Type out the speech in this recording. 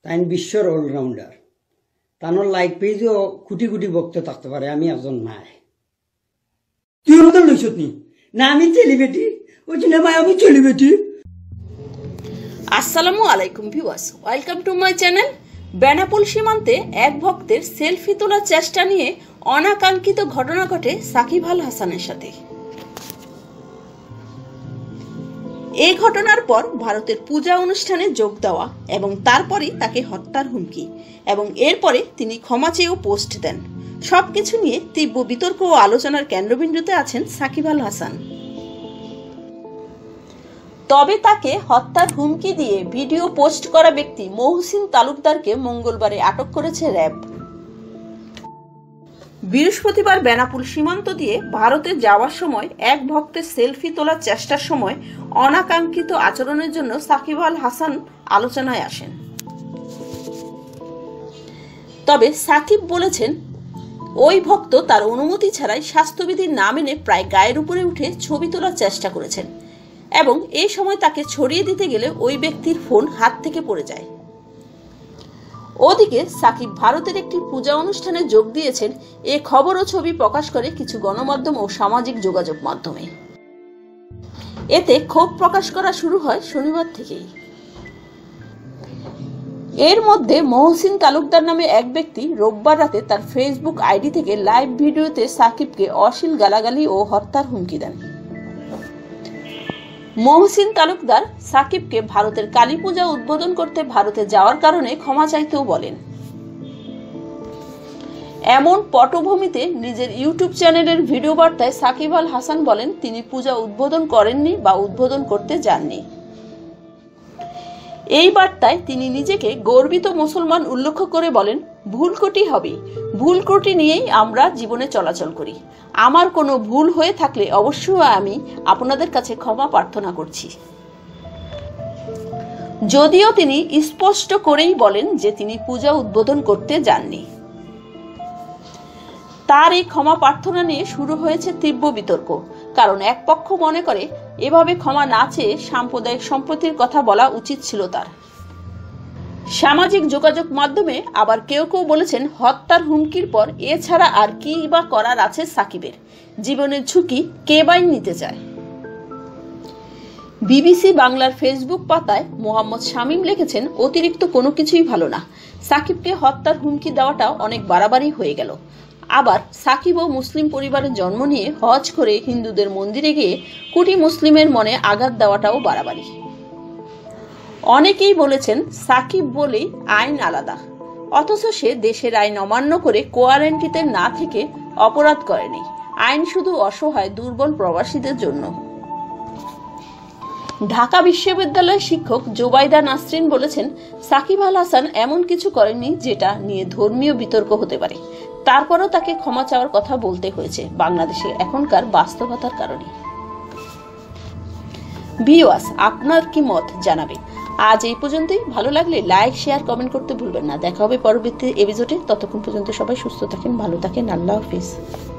তাই বিশ্বর অলরাউন্ডার। তানোর লাইক পেজও কোটি কোটি ভক্ত থাকতে পারে, আমি একজন নাই। তুই আমাদের লইছত নি না? আমি সেলিব্রিটি, ওই জন্য ভাই আমি সেলিব্রিটি। আসসালামু আলাইকুম viewers, welcome to my channel. Benapole সীমান্তে এক ভক্তের সেলফি তোলার চেষ্টা নিয়ে অনাকাঙ্ক্ষিত ঘটনা ঘটে সাকিব আল হাসানের সাথে। এই ঘটনার পর ভারতের পূজা অনুষ্ঠানে যোগ দেওয়া এবং তারপরেই তাকে হত্যার হুমকি, এবং এরপরে তিনি ক্ষমা চেয়েও পোস্ট দেন। সবকিছু নিয়ে তীব্র বিতর্ক ও আলোচনার কেন্দ্রবিন্দুতে আছেন সাকিব আল হাসান। তবে তাকে হত্যার হুমকি দিয়ে ভিডিও পোস্ট করা ব্যক্তি মহসিন তালুকদারকে মঙ্গলবারে আটক করেছে র্যাব। বৃহস্পতিবার বেনাপোল সীমান্ত দিয়ে ভারতে যাওয়ার সময় এক ভক্তের সেলফি তোলার চেষ্টার সময় অনাকাঙ্ক্ষিত আচরণের জন্য সাকিব আল হাসান আলোচনায় আসেন। তবে সাকিব বলেছেন, ওই ভক্ত তার অনুমতি ছাড়াই স্বাস্থ্যবিধি না মেনে প্রায় গায়ের উপরে উঠে ছবি তোলার চেষ্টা করেছেন এবং এই সময় তাকে ছড়িয়ে দিতে গেলে ওই ব্যক্তির ফোন হাত থেকে পড়ে যায়। ওদিকে সাকিব ভারতের একটি পূজা অনুষ্ঠানে যোগ দিয়েছেন, এ খবর ও ছবি প্রকাশ করে কিছু গণমাধ্যম ও সামাজিক যোগাযোগ মাধ্যমে। এতে ক্ষোভ প্রকাশ করা শুরু হয় শনিবার থেকেই। এর মধ্যে মহসিন তালুকদার নামে এক ব্যক্তি রোববার রাতে তার ফেসবুক আইডি থেকে লাইভ ভিডিওতে সাকিবকে অশ্লীল গালাগালি ও হত্যার হুমকি দেন। মহসিন তালুকদার সাকিবকে ভারতের কালী পূজা উদ্বোধন করতে ভারতে যাওয়ার কারণে ক্ষমা চাইতেও বলেন। এমন পটভূমিতে নিজের ইউটিউব চ্যানেলের ভিডিও বার্তায় সাকিব আল হাসান বলেন, তিনি পূজা উদ্বোধন করেননি বা উদ্বোধন করতে যাননি। এই বার্তায় তিনি নিজেকে গর্বিত মুসলমান উল্লেখ করে বলেন, ভুল ত্রুটি হবে, ভুল ত্রুটি নিয়েই আমরা জীবনে চলাচল করি। আমার কোনো ভুল হয়ে থাকলে অবশ্যই আমি আপনাদের কাছে ক্ষমা প্রার্থনা করছি। যদিও তিনি স্পষ্ট করেই বলেন যে তিনি পূজা উদ্বোধন করতে যাননি। তার এই ক্ষমা প্রার্থনা নিয়ে শুরু হয়েছে তীব্র বিতর্ক, কারণ এক পক্ষ মনে করে এভাবে ক্ষমা না চেয়ে সাম্প্রদায়িক সম্প্রীতির কথা বলা উচিত ছিল তার। সামাজিক যোগাযোগ মাধ্যমে আবার কেউ কেউ বলেছেন, হত্যার হুমকির পর এছাড়া আর কি বা করার আছে সাকিবের? জীবনের ঝুঁকি কে বাই নিতে চায়? বিবিসি বাংলার ফেসবুক পাতায় মোহাম্মদ শামীম লিখেছেন, অতিরিক্ত কোনো কিছুই ভালো না। সাকিবকে হত্যার হুমকি দেওয়াটা অনেক বাড়াবাড়ি হয়ে গেল। আবার সাকিব ও মুসলিম পরিবারের জন্ম নিয়ে হজ করে হিন্দুদের মন্দিরে গিয়ে কোটি মুসলিমের মনে আঘাত দেওয়াটাও বাড়াবাড়ি। অনেকেই বলেছেন, সাকিব বলেই আইন আলাদা, অথচ সে দেশের আইন অমান্য করে কোয়ারেন্টিতে না থেকে অপরাধ করেনি। আইন শুধু অসহায় দুর্বল প্রবাসীদের জন্য। ঢাকা বিশ্ববিদ্যালয়ের শিক্ষক জোবাইদা নাসরিন বলেছেন, সাকিব আল হাসান এমন কিছু করেননি যেটা নিয়ে ধর্মীয় বিতর্ক হতে পারে। তারপরও তাকে ক্ষমা চাওয়ার কথা বলতে হয়েছে বাংলাদেশে এখনকার বাস্তবতার কারণে। ভিউয়ার্স, আপনার কি মত জানাবেন। আজ এই পর্যন্তই। ভালো লাগলে লাইক, শেয়ার, কমেন্ট করতে ভুলবেন না। দেখা হবে পরবর্তী এপিসোডে। ততক্ষণ পর্যন্ত সবাই সুস্থ থাকেন, ভালো থাকেন। আল্লাহ হাফেজ।